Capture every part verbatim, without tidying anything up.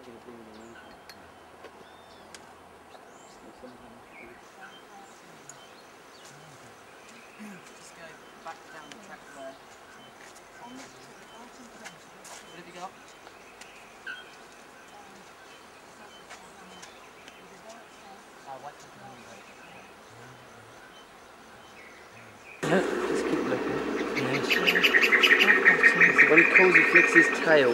Just go back down the track there. What have you got? Just keep looking. Yes. When he calls, he flicks his tail.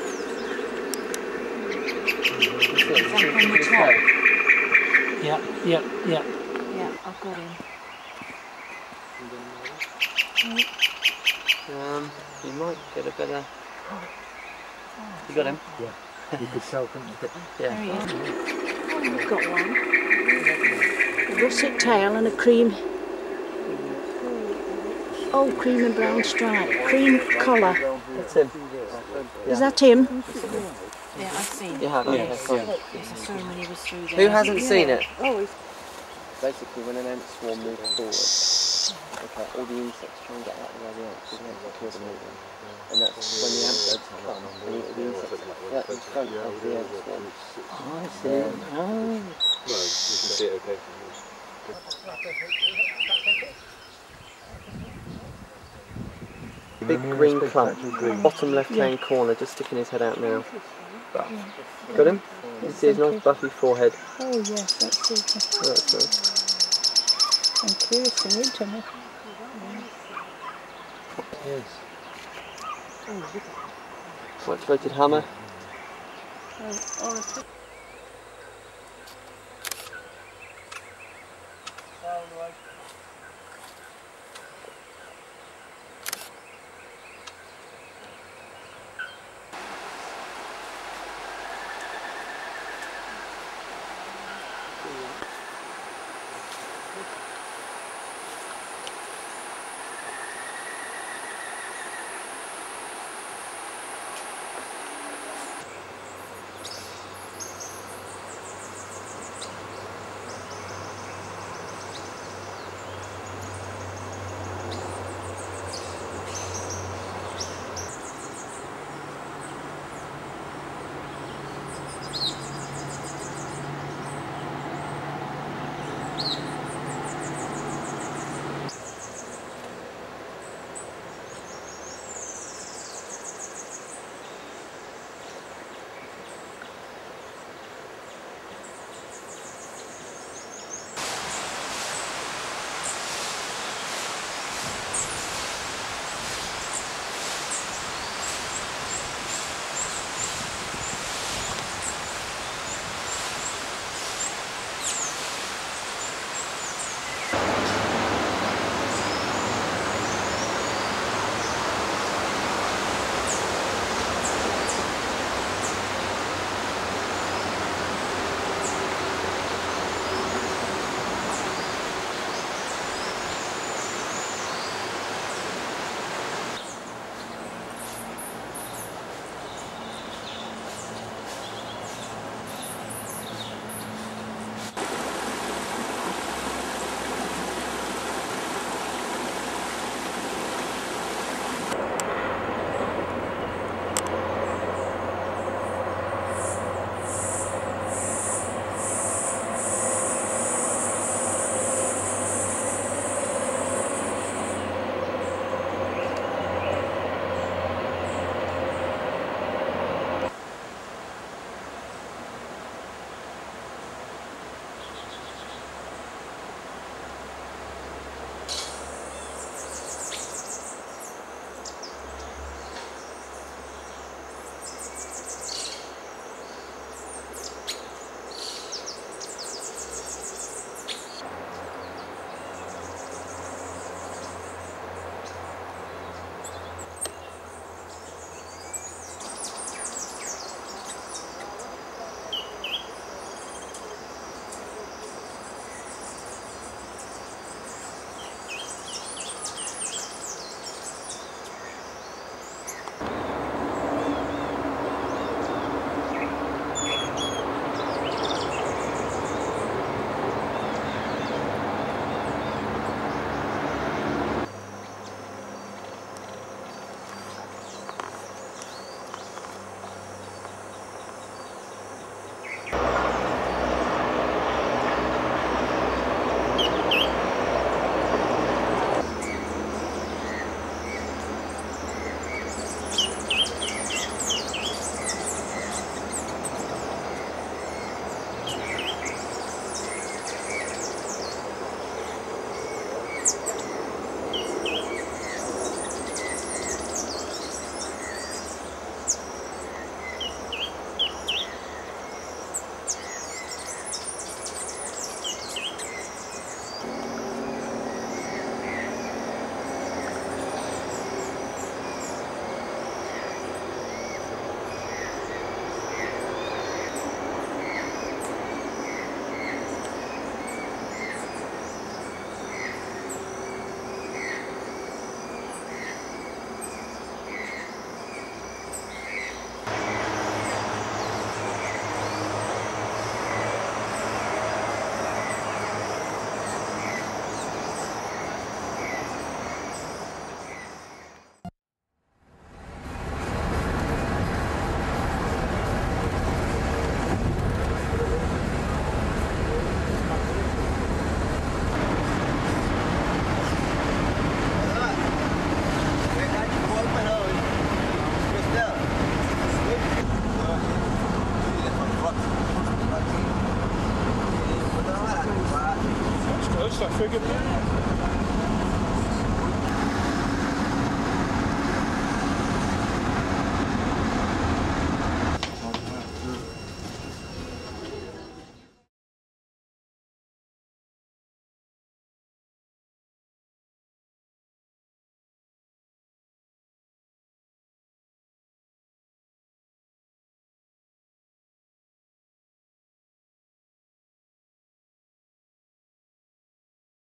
Yeah, yeah, yeah. Yeah, I've got him. Um, you might get a better. You got him? Yeah. You could tell, couldn't you? Yeah. There he is. Oh, you've got one. A russet tail and a cream. Oh, cream and brown stripe. Cream collar. That's him. Is that him? Yeah, I've seen it. You have, Yes. okay, fine. Yes, I saw him when he was through there. Who hasn't seen it? Oh, Basically, when an ant swarm moves forward, okay, all the insects try and get out of the way of the ants, because the ants will kill them all. And that's when the antbirds come and eat the insects right in front of the ant swarm. Oh, I see. Oh. Well, you can see it okay from here. Big green clump, bottom left-hand corner, just sticking his head out now. Got him? You see his nice buffy forehead. oh yes, that's it. Oh, that's nice. I'm curious to meet him. Yes. White-throated hammer. Oh, Jacobin.